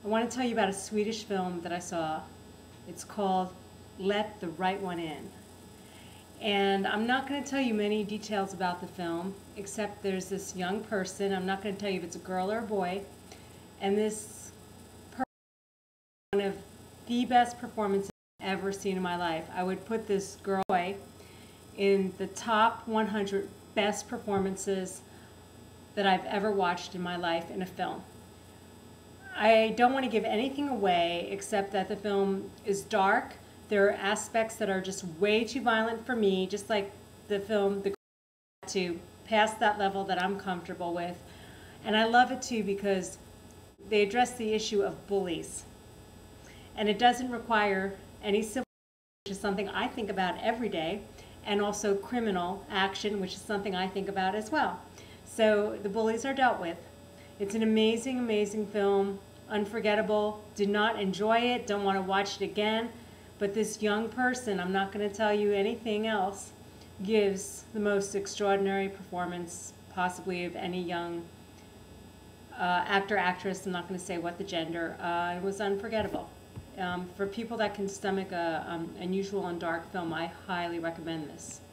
I want to tell you about a Swedish film that I saw. It's called Let the Right One In. And I'm not going to tell you many details about the film, except there's this young person. I'm not going to tell you if it's a girl or a boy. And this person is one of the best performances I've ever seen in my life. I would put this girl in the top 100 best performances that I've ever watched in my life in a film. I don't want to give anything away except that the film is dark. There are aspects that are just way too violent for me, just like the film to past that level that I'm comfortable with. And I love it too because they address the issue of bullies. And it doesn't require any civil, which is something I think about every day, and also criminal action, which is something I think about as well. So the bullies are dealt with. It's an amazing, amazing film, unforgettable. Did not enjoy it, don't want to watch it again. But this young person, I'm not going to tell you anything else, gives the most extraordinary performance possibly of any young actor, actress. I'm not going to say what the gender. It was unforgettable. For people that can stomach an unusual and dark film, I highly recommend this.